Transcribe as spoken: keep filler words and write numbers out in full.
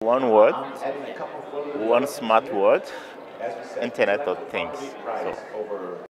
One word, one smart word, Internet of Things. So